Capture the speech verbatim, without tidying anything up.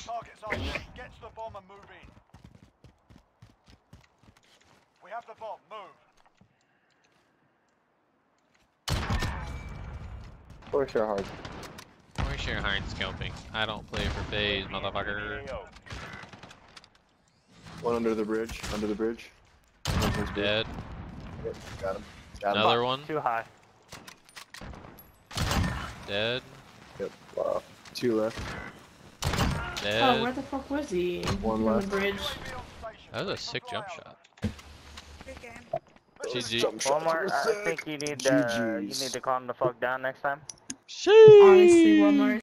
Target's on. Get to the bomb and move in. We have the bomb. Move. Or share hard. Or share hard scalping. I don't play for phase, motherfucker. One under the bridge. Under the bridge. Dead. Yep, got him. Got him. Another one. Too high. Dead. Yep. Wow. Two left. Dead. Oh, where the fuck was he? One On left. the bridge. That was a sick jump shot. Good game. G G. Jump shots Walmart, were I sick. think you need uh, you G Gs. need to calm the fuck down next time. Sheesh. Honestly, Walmart.